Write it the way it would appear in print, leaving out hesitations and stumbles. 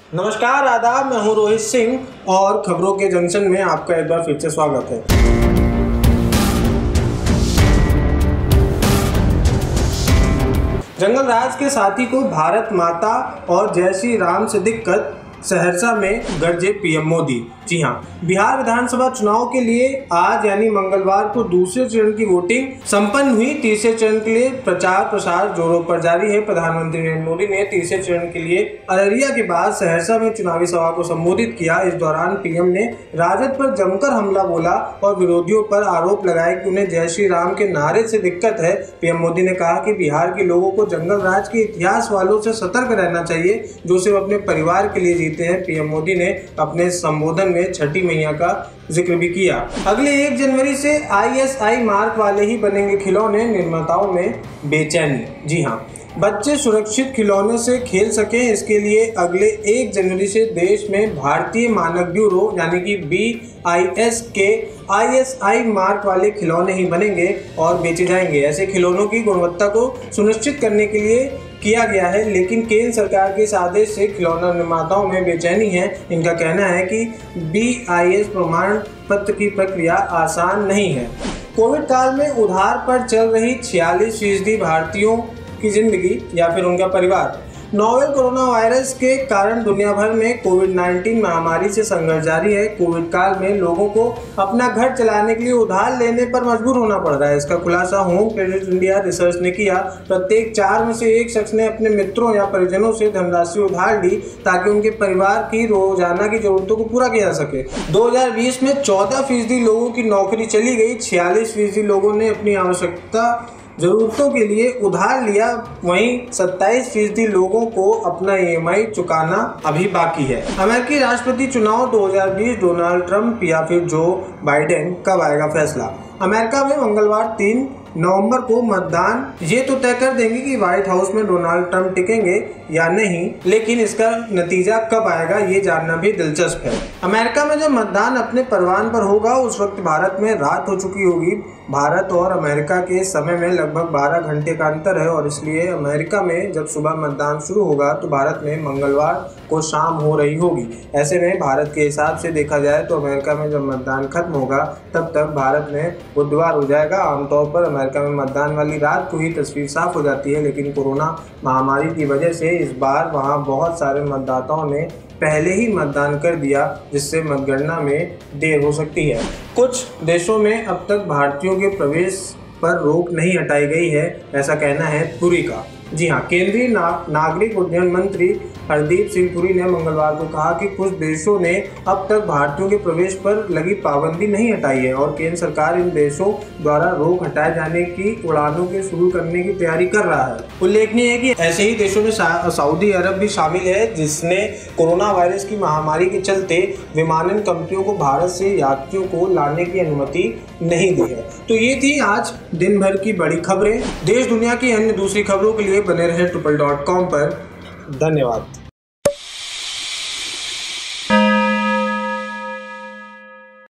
नमस्कार, आदाब। मैं हूं रोहित सिंह और खबरों के जंक्शन में आपका एक बार फिर से स्वागत है। जंगल राज के साथी को भारत माता और जय श्री राम से दिक्कत, सहरसा में गरजे पीएम मोदी। जी हां, बिहार विधानसभा चुनाव के लिए आज यानी मंगलवार को दूसरे चरण की वोटिंग संपन्न हुई। तीसरे चरण के लिए प्रचार प्रसार जोरों पर जारी है। प्रधानमंत्री नरेंद्र मोदी ने तीसरे चरण के लिए अररिया के बाद सहरसा में चुनावी सभा को संबोधित किया। इस दौरान पीएम ने राजद पर जमकर हमला बोला और विरोधियों पर आरोप लगाए कि उन्हें जय श्री राम के नारे से दिक्कत है। पीएम मोदी ने कहा कि बिहार के लोगों को जंगल राज के इतिहास वालों से सतर्क रहना चाहिए, जो सिर्फ अपने परिवार के लिए जीते हैं। पीएम मोदी ने अपने संबोधन में छठी मैया का जिक्र भी किया। अगले 1 जनवरी से ISI मार्क वाले ही बनेंगे खिलौने, निर्माताओं में बेचैनी। जी हाँ, बच्चे सुरक्षित खिलौने से खेल सकें, इसके लिए अगले 1 जनवरी से देश में भारतीय मानक ब्यूरो यानी कि BIS के ISI मार्क वाले खिलौने ही बनेंगे और बेचे जाएंगे। ऐसे खिलौनों की गुणवत्ता को सुनिश्चित करने के लिए किया गया है, लेकिन केंद्र सरकार के इस आदेश से खिलौना निर्माताओं में बेचैनी है। इनका कहना है कि BIS प्रमाण पत्र की प्रक्रिया आसान नहीं है। कोविड काल में उधार पर चल रही 46% भारतीयों की जिंदगी या फिर उनका परिवार। नोवेल कोरोना वायरस के कारण दुनिया भर में कोविड-19 महामारी से संघर्ष जारी है। कोविड काल में लोगों को अपना घर चलाने के लिए उधार लेने पर मजबूर होना पड़ रहा है। इसका खुलासा होम क्रेडिट इंडिया रिसर्च ने किया। प्रत्येक 4 में से 1 शख्स ने अपने मित्रों या परिजनों से धनराशि उधार ली ताकि उनके परिवार की रोजाना की जरूरतों को पूरा किया जा सके। 2020 में 14% लोगों की नौकरी चली गई। 46% लोगों ने अपनी आवश्यकता जरूरतों के लिए उधार लिया। वहीं 27% लोगों को अपना EMI चुकाना अभी बाकी है। अमेरिकी राष्ट्रपति चुनाव 2020, डोनाल्ड ट्रंप या फिर जो बाइडेन, कब आएगा फैसला? अमेरिका में मंगलवार 3 नवंबर को मतदान ये तो तय कर देंगे कि व्हाइट हाउस में डोनाल्ड ट्रंप टिकेंगे या नहीं, लेकिन इसका नतीजा कब आएगा ये जानना भी दिलचस्प है। अमेरिका में जब मतदान अपने परवान पर होगा उस वक्त भारत में रात हो चुकी होगी। भारत और अमेरिका के समय में लगभग 12 घंटे का अंतर है और इसलिए अमेरिका में जब सुबह मतदान शुरू होगा तो भारत में मंगलवार को शाम हो रही होगी। ऐसे में भारत के हिसाब से देखा जाए तो अमेरिका में जब मतदान खत्म होगा तब तक भारत में बुधवार हो जाएगा। आमतौर पर अमेरिका में मतदान वाली रात को ही तस्वीर साफ हो जाती है, लेकिन कोरोना महामारी की वजह से इस बार वहां बहुत सारे मतदाताओं ने पहले ही मतदान कर दिया, जिससे मतगणना में देर हो सकती है। कुछ देशों में अब तक भारतीयों के प्रवेश पर रोक नहीं हटाई गई है, ऐसा कहना है पुरी का। जी हाँ, केंद्रीय नागरिक उड्डयन मंत्री हरदीप सिंह पुरी ने मंगलवार को कहा कि कुछ देशों ने अब तक भारतीयों के प्रवेश पर लगी पाबंदी नहीं हटाई है और केंद्र सरकार इन देशों द्वारा रोक हटाए जाने की उड़ानों के शुरू करने की तैयारी कर रहा है। उल्लेखनीय है कि ऐसे ही देशों में सऊदी अरब भी शामिल है, जिसने कोरोना वायरस की महामारी के चलते विमानन कंपनियों को भारत से यात्रियों को लाने की अनुमति नहीं दी है। तो ये थी आज दिन भर की बड़ी खबरें। देश दुनिया की अन्य दूसरी खबरों के लिए बने रहे ट्रिपल.com पर। धन्यवाद।